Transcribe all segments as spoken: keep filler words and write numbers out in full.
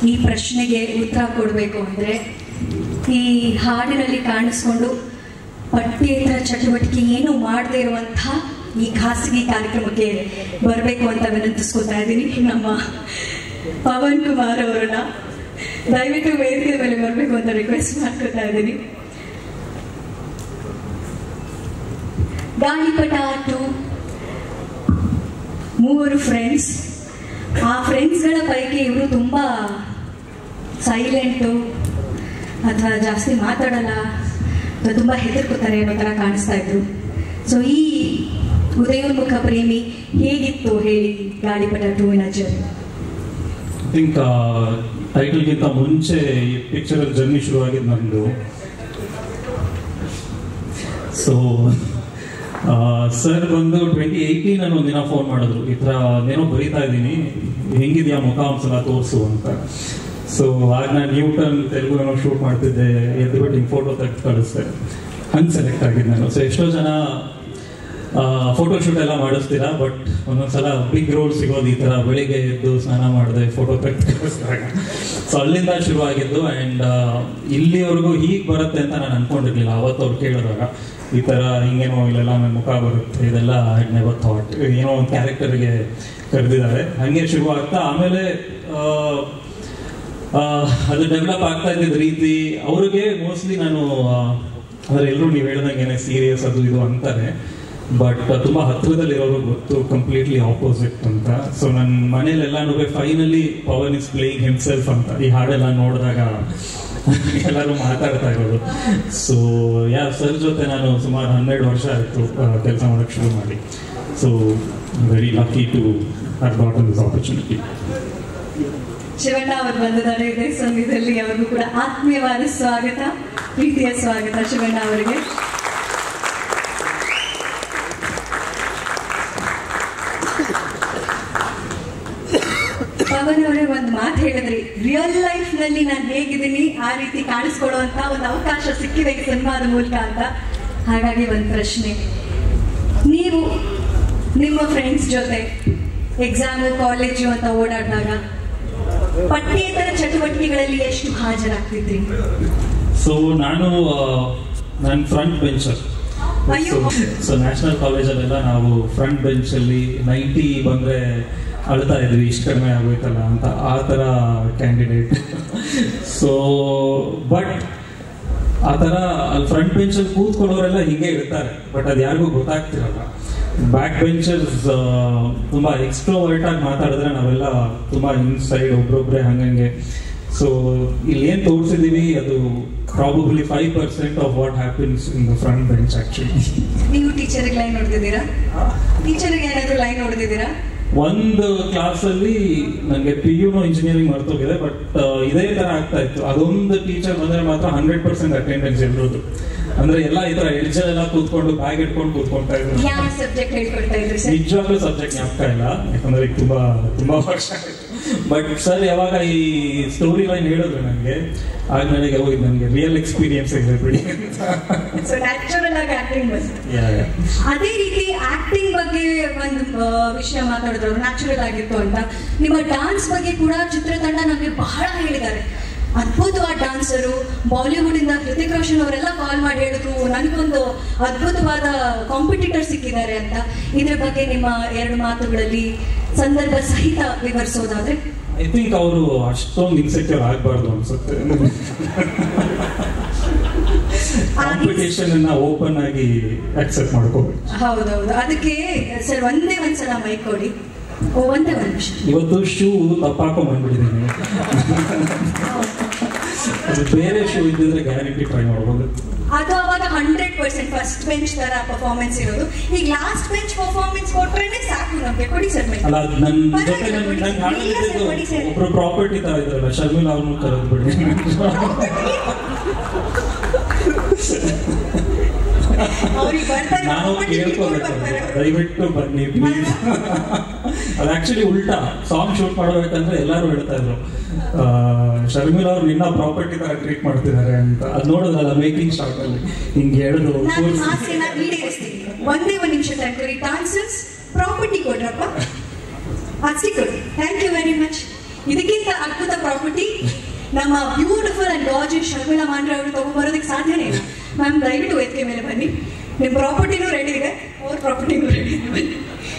ಈ ಪ್ರಶ್ನೆಗೆ ಉತ್ತರ ಕೊಡಬೇಕು ಅಂದರೆ ಈ ಹಾಡಿನಲ್ಲಿ ಕಾಣಿಸ್ಕೊಂಡು ಪಠ್ಯೇತರ ಚಟುವಟಿಕೆ ಏನು ಮಾಡದೇ ಇರುವಂಥ ಈ ಖಾಸಗಿ ಕಾರ್ಯಕ್ರಮಕ್ಕೆ ಬರಬೇಕು ಅಂತ ವಿನಂತಿಸ್ಕೊತಾ ಇದ್ದೀನಿ ನಮ್ಮ ಪವನ್ ಕುಮಾರ್ ಅವರನ್ನ. ದಯವಿಟ್ಟು ವೇದಿಕೆ ಮೇಲೆ ಬರಬೇಕು ಅಂತ ರಿಕ್ವೆಸ್ಟ್ ಮಾಡ್ಕೊತಾ ಇದ್ದೀನಿ. ಗಾಳಿಪಟ ಟು ಮೂವರು ಫ್ರೆಂಡ್ಸ್. ಆ ಫ್ರೆಂಡ್ಸ್ಗಳ ಪೈಕಿ ಇವರು ತುಂಬ ಸೈಲೆಂಟು ಅಥವಾ ಜಾಸ್ತಿ ಮಾತಾಡಲ್ಲ ಅಥವಾ ತುಂಬ ಹೆದರ್ಕೋತಾರೆ ಅನ್ನೋ ಥರ ಕಾಣಿಸ್ತಾ ಇದ್ರು. ಸೊ ಈ ಉದಯೋನ್ಮುಖ ಪ್ರೇಮಿ ಹೇಗಿತ್ತು ಹೇಳಿ ಗಾಳಿಪಟ ಟೂವಿನ ಜರ್ನಿ? ಐ ಥಿಂಕ್ ಟೈಟಲ್ಗಿಂತ ಮುಂಚೆ ಈ ಪಿಕ್ಚರಲ್ಲಿ ಜರ್ನಿ ಶುರುವಾಗಿದ್ದು ನಮ್ಮದು. ಸೊ ಸರ್ ಬಂದು ಟ್ವೆಂಟಿ ಏಯ್ಟೀನ್ ಅಲ್ಲಿ ಒಂದಿನ ಫೋನ್ ಮಾಡಿದ್ರು, ಈ ಥರ ಏನೋ ಬರೀತಾ ಇದ್ದೀನಿ, ಹೆಂಗಿದ್ಯಾ ಮುಖ ಒಂದ್ಸಲ ತೋರಿಸು ಅಂತ. ಸೊ ಆಗ ನಾನು ನ್ಯೂಟನ್ ತೆಲುಗು ಏನೋ ಶೂಟ್ ಮಾಡ್ತಿದ್ದೆ, ಎದ್ದು ಬಿಟ್ಟು ಹಿಂಗೆ ಫೋಟೋ ತೆಗೆದು ಕಳಿಸ್ದೆ. ಹಂಗೆ ಸೆಲೆಕ್ಟ್ ಆಗಿದ್ದು ನಾನು. ಸೊ ಎಷ್ಟೋ ಜನ ಫೋಟೋ ಶೂಟ್ ಎಲ್ಲ ಮಾಡಿಸ್ತೀರಾ, ಬಟ್ ಒಂದೊಂದ್ಸಲ ಬಿಗ್ ರೋಲ್ ಸಿಗೋದು ಈ ಥರ ಬೆಳಿಗ್ಗೆ ಎದ್ದು ಸ್ನಾನ ಮಾಡಿದೆ ಫೋಟೋ ತೆಗೆದು ಕಳಿಸಿದಾಗ. ಸೊ ಅಲ್ಲಿಂದ ಶುರು ಆಗಿದ್ದು. ಆ್ಯಂಡ್ ಇಲ್ಲಿವರೆಗೂ ಹೀಗೆ ಬರುತ್ತೆ ಅಂತ ನಾನು ಅನ್ಕೊಂಡಿರ್ಲಿಲ್ಲ. ಅವತ್ತು ಅವ್ರು ಕೇಳಿದಾಗ ಈ ಥರ ಹಿಂಗೇನೋ ಇಲ್ಲೆಲ್ಲ ನನ್ನ ಮುಖ ಬರುತ್ತೆ, ಇದೆಲ್ಲ ಐ ನೆವರ್ ಥಾಟ್. ಏನೋ ಒಂದು ಕ್ಯಾರೆಕ್ಟರ್ಗೆ ಕರೆದಿದ್ದಾರೆ. ಹಾಗೆ ಶುರು ಆಗ್ತಾ ಆಮೇಲೆ ಅದು ಡೆವಲಪ್ ಆಗ್ತಾ ಇದ್ದಿದ್ದ ರೀತಿ ಅವ್ರಿಗೆ ಮೋಸ್ಟ್ಲಿ ನಾನು ಅಂದರೆ ಎಲ್ಲರೂ ನೀವು ಹೇಳ್ದಂಗೆ ಸೀರಿಯಸ್ ಅದು ಇದು ಅಂತಾರೆ, ಬಟ್ ತುಂಬ ಹತ್ತಿರದಲ್ಲಿರೋರು ಗೊತ್ತು ಕಂಪ್ಲೀಟ್ಲಿ ಆಪೋಸಿಟ್ ಅಂತ. ಸೊ ನನ್ನ ಮನೇಲೆಲ್ಲಾನು finally Pavan is playing himself ಅಂತ ಈ ಹಾಡೆಲ್ಲ ನೋಡಿದಾಗ ಎಲ್ಲರೂ ಮಾತಾಡ್ತಾ ಇರೋದು. ಸೊ ಯಾ ಸರ್ ಜೊತೆ ನಾನು ಸುಮಾರು ಹನ್ನೆರಡು ವರ್ಷ ಆಯಿತು ಕೆಲಸ ಮಾಡೋಕ್ಕೆ ಶುರು ಮಾಡಿ. So very lucky to have gotten this opportunity. Shivanna ಅವರು ಬಂದಿದ್ದಾರೆ ಇದೇ ಸಮಯದಲ್ಲಿ. ಅವರಿಗೂ ಕೂಡ ಆತ್ಮೀಯವಾದ ಸ್ವಾಗತ, ಪ್ರೀತಿಯ ಸ್ವಾಗತ ಶಿವಣ್ಣ ಅವರಿಗೆ. ಪವನ್ ಅವರೇ ಒಂದು ಮಾತು ಹೇಳಿದ್ರಿ, ರಿಯಲ್ ಲೈಫ್ ನಲ್ಲಿ ನಾನು ಹೇಗಿದ್ದೀನಿ ಆ ರೀತಿ ಕಾಣಿಸ್ಕೊಳ್ಳುವಂತ ಒಂದು ಅವಕಾಶ ಸಿಕ್ಕಿದೆ ಸಿನಿಮಾದ ಮೂಲಕ ಅಂತ. ಹಾಗಾಗಿ ಒಂದು ಪ್ರಶ್ನೆ, ನೀವು ನಿಮ್ಮ ಫ್ರೆಂಡ್ಸ್ ಜೊತೆ ಎಕ್ಸಾಮು ಕಾಲೇಜು ಅಂತ ಓಡಾಡಿದಾಗ ಪಠ್ಯೇತರ ಚಟುವಟಿಕೆಗಳಲ್ಲಿ ಎಷ್ಟು ಹಾಜರಾಗ್ತಿದ್ರಿ? ಸೊ ನಾನು ನನ್ನ ಫ್ರಂಟ್ ಬೆಂಚರ್. ಸೊ ನ್ಯಾಷನಲ್ ಕಾಲೇಜಲ್ಲೆಲ್ಲ ನಾವು ಫ್ರಂಟ್ ಬೆಂಚಲ್ಲಿ ನೈಂಟಿ ಬಂದರೆ ಅಳ್ತಾ ಇದ್ವಿ, ಇಷ್ಟು ಕಡಿಮೆ ಆಗೋಯ್ತಲ್ಲ ಅಂತ, ಆ ಥರ ಕ್ಯಾಂಡಿಡೇಟ್. ಸೊ ಬಟ್ ಆ ಥರ ಅಲ್ಲಿ ಫ್ರಂಟ್ ಬೆಂಚಲ್ಲಿ ಕೂತ್ಕೊಳ್ಳೋರೆಲ್ಲ ಹೀಗೆ ಇರ್ತಾರೆ, ಬಟ್ ಅದು ಯಾರಿಗೂ ಗೊತ್ತಾಗ್ತಿರಲ್ಲ. ಬ್ಯಾಕ್ ಬೆಂಚರ್ಸ್ ತುಂಬ ಎಕ್ಸ್ಟ್ರೋವರ್ಟ್ ಆಗಿ ಮಾತಾಡಿದ್ರೆ ನಾವೆಲ್ಲ ತುಂಬ ಇನ್ಸೈಡ್ ಒಬ್ರೊಬ್ರೆ ಹಂಗಂಗೆ. ಸೊ ಇಲ್ಲಿ ಏನು ತೋರಿಸಿದೀವಿ ಅದು probably five percent of what happens in the front bench actually. ನೀವು ಟೀಚರ್ಗೆ ಲೈನ್ ಹೊಡೆದಿದ್ದೀರಾ? ಟೀಚರ್ಗೆ ಏನಾದರೂ ಲೈನ್ ಹೊಡೆದಿದ್ದೀರಾ? ಒಂದು ಕ್ಲಾಸಲ್ಲಿ ನನಗೆ ಪಿ ಯುನೋ ಇಂಜಿನಿಯರಿಂಗ್ ಮರ್ತೋಗಿದೆ, ಬಟ್ ಇದೇ ತರ ಆಗ್ತಾ ಇತ್ತು. ಅದೊಂದು ಟೀಚರ್ ಬಂದ್ರೆ ಮಾತ್ರ ಹಂಡ್ರೆಡ್ ಪರ್ಸೆಂಟ್ ಅಟೆಂಡೆನ್ಸ್ ಇರೋದು. ಅಂದ್ರೆ ಎಲ್ಲ ಈ ತರ ಎಡ್ಜಲ್ಲೆಲ್ಲ ಕೂತ್ಕೊಂಡು ಬ್ಯಾಗ್ ಇಟ್ಕೊಂಡು ಕೂತ್ಕೊಳ್ತಾ ಇದ್ರು. ನಿಜವಾಗ್ಲೂ ಸಬ್ಜೆಕ್ಟ್ ಜ್ಞಾಪಕ ಇಲ್ಲ, ಯಾಕಂದ್ರೆ ಈಗ ತುಂಬಾ ತುಂಬಾ ವರ್ಷ ಆಯ್ತು. ಬಟ್ ಸರ್ ಯಾವಾಗ ಈ ಸ್ಟೋರಿ ಲೈನ್ ಹೇಳಿದ್ರು ನನಗೆ, ಆಗ ನನಗೆ ಹೋಗಿ ನನಗೆ ರಿಯಲ್ ಎಕ್ಸ್ಪೀರಿಯನ್ಸ್ ಇದೆ ಬಿಡಿ. ಅದೇ ರೀತಿ ಆಕ್ಟಿಂಗ್ ಬಗ್ಗೆ ಒಂದು ವಿಷಯ ಮಾತಾಡಿದ್ರು, ನ್ಯಾಚುರಲ್ ಆಗಿತ್ತು ಅಂತ. ನಿಮ್ಮ ಡಾನ್ಸ್ ಬಗ್ಗೆ ಕೂಡ ಚಿತ್ರತಂಡ ನಮಗೆ ಬಹಳ ಹೇಳಿದ್ದಾರೆ. ಅದ್ಭುತವಾದ ಡಾನ್ಸರು, ಬಾಲಿವುಡ್ ಇಂದ ಹೃತಿಕ್ ರೋಷನ್ ಅವರೆಲ್ಲ ಕಾಲ್ ಮಾಡಿ ಹೇಳಿದ್ರು ನನಗೊಂದು ಅದ್ಭುತವಾದ ಕಾಂಪಿಟೇಟರ್ ಸಿಕ್ಕಿದ್ದಾರೆ ಅಂತ. ಇದ್ರ ಬಗ್ಗೆ ನಿಮ್ಮ ಎರಡು ಮಾತುಗಳಲ್ಲಿ ಸಂದರ್ಭ ಸಹಿತ ವಿವರಿಸೋದಾದ್ರೆ? ಐ ಥಿಂಕ್ ಅವರು ಅಷ್ಟೊಂದು ಇನ್ಸೆಕ್ಯೂರ್ ಆಗಬಾರ್ದು ಅನ್ಸುತ್ತೆ. ಕಾಂಪಿಟೇಷನ್ ಅನ್ನ ಓಪನ್ ಆಗಿ ಅಕ್ಸೆಪ್ಟ್ ಮಾಡ್ಕೋಬೇಕು. ಹೌದೌದು, ಅದಕ್ಕೆ ಸರ್ ಒಂದೇ ಒಂದ್ಸಲ ಮೈಕ್ ಕೊಡಿ. ಒಂದೇ ಒಂದು ನಿಮಿಷ. ಇವತ್ತು ಶೂ ತಪ್ಪಾಕೊಂಡ್ ಬಂದ್ಬಿಟ್ಟಿದ್ದೀನಿ. ಬೇರೆ ಶೂ ಇದ್ದಿದ್ರೆ ಗ್ಯಾರಂಟಿ ಟ್ರೈ ಮಾಡ್ಬೋದು. ಅದು ಅವಾಗ ಹಂಡ್ರೆಡ್ ಪರ್ಸೆಂಟ್ ಫಸ್ಟ್ ಬೆಂಚ್ ತರ ಪರ್ಫಾರ್ಮೆನ್ಸ್ ಇರೋದು. ಈಗ ಲಾಸ್ಟ್ ಬೆಂಚ್ ಪರ್ಫಾರ್ಮೆನ್ಸ್ ಕೊಟ್ರೇನೆ ಸಾಕು ನಮ್ಗೆ. ಕೊಡಿ ಸರ್. ಅಲ್ಲ, ನನ್ನ ಜೊತೆ ನಂಗೆ ಹಾಡಿದ್ದು ಒಬ್ರು ಪ್ರಾಪರ್ಟಿ ತರ ಇದ್ರಲ್ಲ, ಶರ್ಮಿಳಾ ಅವ್ರನ್ನು ಕರೆದು ಬಿಡಿ. ನಾನು ಕೇಳ್ಕೋಬೇಕು, ದಯವಿಟ್ಟು ಬನ್ನಿ ಪ್ಲೀಸ್. ಅದು ಆಕ್ಚುಲಿ ಉಲ್ಟಾ, ಸಾಂಗ್ ಶೂಟ್ ಮಾಡಬೇಕಂದ್ರೆ ಎಲ್ಲರೂ ಹೇಳ್ತಾ ಇದ್ರು ಶರ್ಮಿಳಾ ಅವ್ರು ನಿನ್ನ ಪ್ರಾಪರ್ಟಿ ತರ ಟ್ರೀಟ್ ಮಾಡ್ತಿದ್ದಾರೆ ಅಂತ. ಅದು ನೋಡೋದಲ್ಲ ಮೇಕಿಂಗ್ ಸ್ಟಾರ್ಟ್ ಅಲ್ಲಿ ಹಿಂಗೆ ಹೇಳಿದ್ರು. ಒಂದೇ ಒಂದು ನಿಮಿಷ ತಡ್ಕೊರಿ. ಡಾನ್ಸರ್ಸ್ ಪ್ರಾಪರ್ಟಿ ಕೊಡ್ರಪ್ಪ, ಅಷ್ಟೇ ಕೊಡಿ. Thank you very much. ಇದಕ್ಕಿಂತ ಅದ್ಭುತ ಪ್ರಾಪರ್ಟಿ ನಮ್ಮ beautiful and gorgeous Sharmila Mandre ಅವರು ತಗೊಂಡ್ಬರೋದಕ್ಕೆ ಸಾಧ್ಯನೇ ಇಲ್ಲ. ಮ್ಯಾಮ್ ದಯವಿಟ್ಟು ವೇದಿಕೆ ಮೇಲೆ ಬನ್ನಿ. ನಿಮ್ಮ ಪ್ರಾಪರ್ಟಿನೂ ರೆಡಿ ಇದೆ, ಅವ್ರ ಪ್ರಾಪರ್ಟಿನೂ ರೆಡಿ ಇದೆ, ಬನ್ನಿ.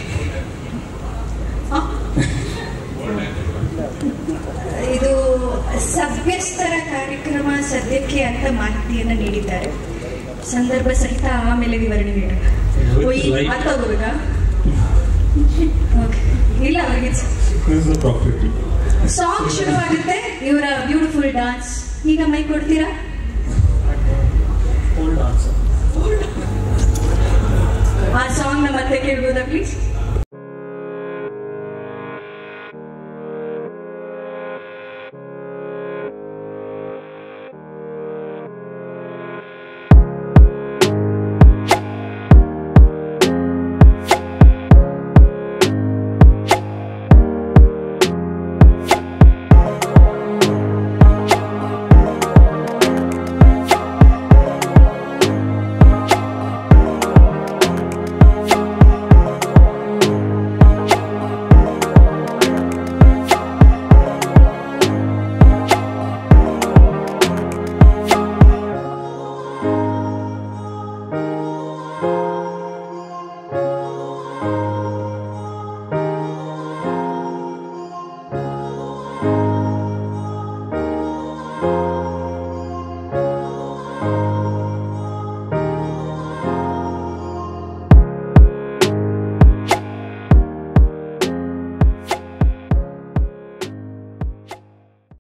ಇದು ಸಭ್ಯಸ್ತರ ಕಾರ್ಯಕ್ರಮ ಸದ್ಯಕ್ಕೆ ಅಂತ ಮಾಹಿತಿಯನ್ನು ನೀಡಿದ್ದಾರೆ. ಸಂದರ್ಭ ಸಹಿತ ಆಮೇಲೆ ವಿವರಣೆ ನೀಡೋಣ. ಅರ್ಥ ಹೋಗ್ಬೇಕಾ? ಇಲ್ಲ, ಅವ್ರಿಗೆ ಸಾಂಗ್ ಶುರುವಾಗುತ್ತೆ, ಇವರ ಬ್ಯೂಟಿಫುಲ್ ಡಾನ್ಸ್. ಈಗ ಮೈ ಕೊಡ್ತೀರಾ? ಆ ಸಾಂಗ್ ನ ಮತ್ತೆ ಕೇಳ್ಬೋದಾ ಪ್ಲೀಸ್?